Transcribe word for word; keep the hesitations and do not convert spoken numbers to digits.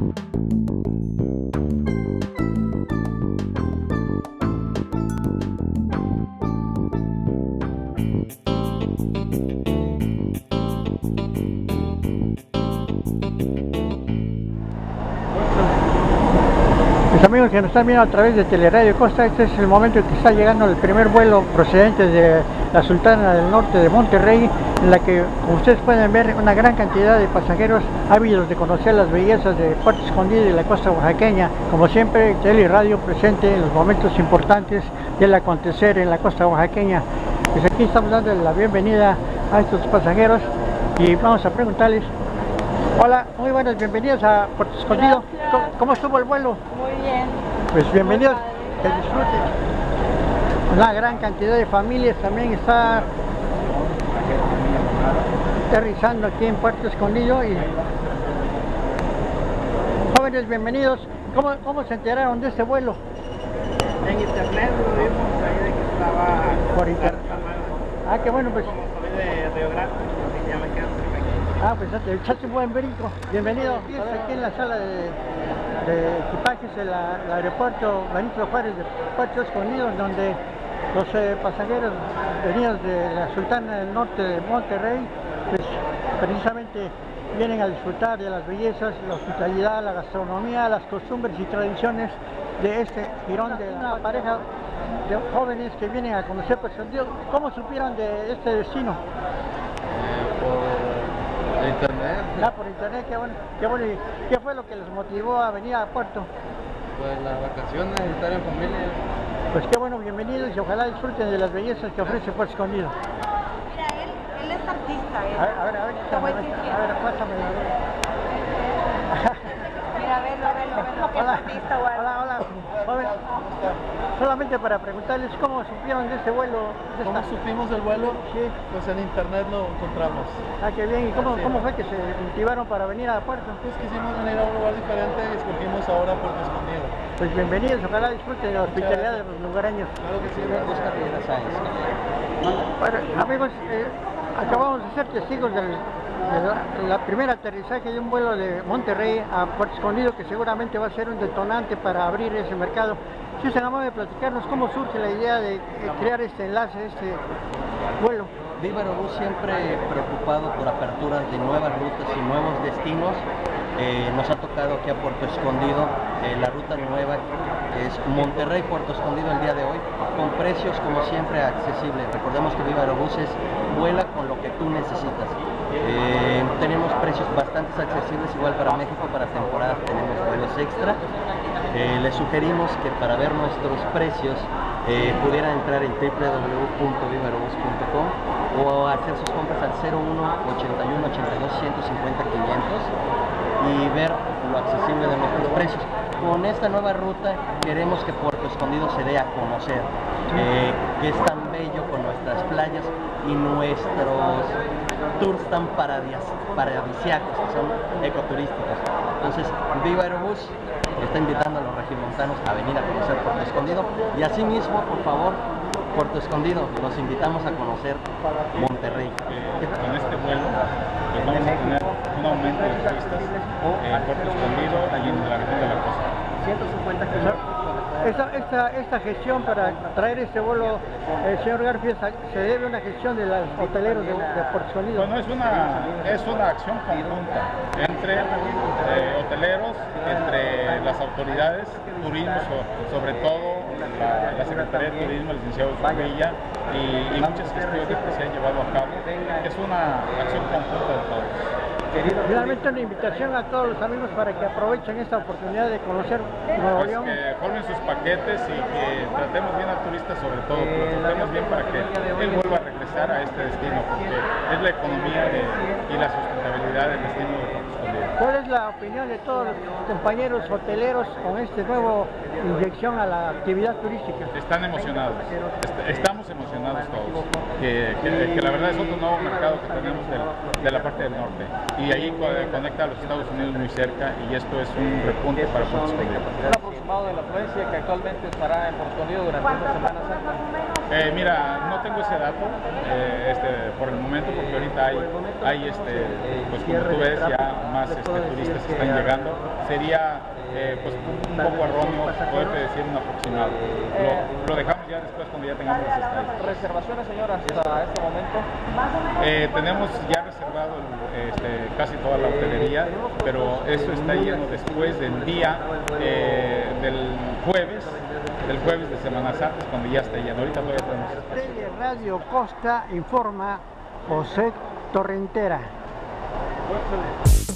Mis amigos que nos están viendo a través de Teleradio Costa, este es el momento en que está llegando el primer vuelo procedente de la Sultana del Norte de Monterrey, en la que, como ustedes pueden ver, una gran cantidad de pasajeros ávidos de conocer las bellezas de Puerto Escondido y la costa oaxaqueña. Como siempre, Teleradio presente en los momentos importantes del acontecer en la costa oaxaqueña. Pues aquí estamos dando la bienvenida a estos pasajeros y vamos a preguntarles. Hola, muy buenas, bienvenidos a Puerto Escondido. ¿Cómo, ¿Cómo estuvo el vuelo? Muy bien. Pues bienvenidos, que disfruten. Una gran cantidad de familias también está aterrizando aquí en Puerto Escondido. Y jóvenes, bienvenidos. ¿Cómo, cómo se enteraron de este vuelo? En internet lo vimos ahí de que estaba por internet. Ah, qué bueno, pues. Como soy de Río Grande, así ya me quedan perfecto. Ah, pues ya te echaste un buen brinco. Bienvenido. Aquí en la sala de, de equipajes del aeropuerto Benito Juárez de Puerto Escondido, donde los eh, pasajeros venidos de la Sultana del Norte de Monterrey, pues precisamente vienen a disfrutar de las bellezas, la hospitalidad, la gastronomía, las costumbres y tradiciones de este jirón de una pareja de jóvenes que vienen a conocer Puerto Escondido. ¿Cómo supieron de este destino? Por internet. Ah, por internet, qué bueno, qué bueno. ¿Y qué fue lo que les motivó a venir a Puerto? Pues las vacaciones, estar en familia. Pues qué bueno, bienvenidos y ojalá disfruten de las bellezas que ofrece Puerto Escondido. Mira, él, él es artista. Él. A ver, a ver, a ver, Te voy a a ver, decir quién. a ver, pásame la ver. Mira, velo, velo, velo, que es Hola, artista o algo. hola, hola, joven. Solamente para preguntarles cómo supieron de este vuelo. De ¿Cómo esta... supimos del vuelo? Sí. Pues en internet lo encontramos. Ah, qué bien. ¿Y cómo, Sí. cómo fue que se motivaron para venir a Puerto? Pues quisimos venir a un lugar diferente y escogimos ahora Puerto Escondido. Pues bienvenidos, ojalá disfruten de la hospitalidad de los lugareños. Claro que sí, me gusta Riviera Sáenz. Bueno, amigos, eh, acabamos de ser testigos del de la, la primer aterrizaje de un vuelo de Monterrey a Puerto Escondido, que seguramente va a ser un detonante para abrir ese mercado. Si usted nada más de platicarnos cómo surge la idea de, de crear este enlace, este vuelo. Viva Aerobús siempre preocupado por aperturas de nuevas rutas y nuevos destinos. Eh, nos ha tocado aquí a Puerto Escondido, eh, la ruta nueva es Monterrey-Puerto Escondido el día de hoy, con precios como siempre accesibles. Recordemos que Viva Aerobuses vuela con lo que tú necesitas. Eh, tenemos precios bastante accesibles, igual para México, para temporada tenemos vuelos extra. Eh, les sugerimos que para ver nuestros precios eh, pudieran entrar en w w w punto viva aerobus punto com o hacer sus compras al cero uno ochenta y uno ochenta y dos ciento cincuenta quinientos y ver lo accesible de nuestros precios. Con esta nueva ruta queremos que Puerto Escondido se dé a conocer, eh, que es tan bello con nuestras playas y nuestros tours tan paradis paradisiacos, que son ecoturísticos. Entonces, Viva Aerobús está invitando a los regiomontanos a venir a conocer Puerto Escondido y asimismo, por favor, Puerto Escondido, los invitamos a conocer Monterrey. Con este vuelo pues vamos a tener un aumento de turistas en Puerto Escondido y en la región de la costa. ciento cincuenta kilómetros. Esta, esta, esta gestión para traer este vuelo, el señor Garfield, se debe a una gestión de los hoteleros de, de Puerto Escondido. Bueno, es una, es una acción conjunta entre eh, hoteleros, entre las autoridades, turismo, so, sobre todo la, la Secretaría de Turismo, el licenciado Zubilla, y, y muchas gestiones que se han llevado a cabo. Es una acción conjunta de todos. Finalmente, una invitación a todos los amigos para que aprovechen esta oportunidad de conocer Nuevo Pues León. que formen sus paquetes y que tratemos bien al turista, sobre todo, que lo tratemos bien para que él vuelva a regresar a este destino, porque es la economía de, y la sustentabilidad del destino de Puerto Escondido. ¿Cuál es la opinión de todos los compañeros hoteleros con esta nueva inyección a la actividad turística? Están emocionados, est estamos emocionados todos, que, que, que la verdad es otro nuevo mercado que tenemos de, de la parte del norte, y ahí conecta a los Estados Unidos muy cerca, y esto es un repunte para Puerto Escondido. estimado de la afluencia que actualmente estará en Puerto Escondido durante esta Semana Santa? Eh, mira, no tengo ese dato eh, este, por el momento, porque ahorita hay, hay este, pues como tú ves, ya más este, turistas que están llegando. Sería eh, pues, un poco erróneo poderte decir un aproximado. Lo, lo dejamos ya después cuando ya tengamos las estadísticas. ¿Reservaciones, señor, hasta este momento? Eh, tenemos ya reservado este, casi toda la hotelería, pero eso está lleno después del día eh, del jueves, del jueves de Semana Santa, es cuando ya está lleno. Ahorita todavía tenemos. Tele Radio Costa informa José Torrentera.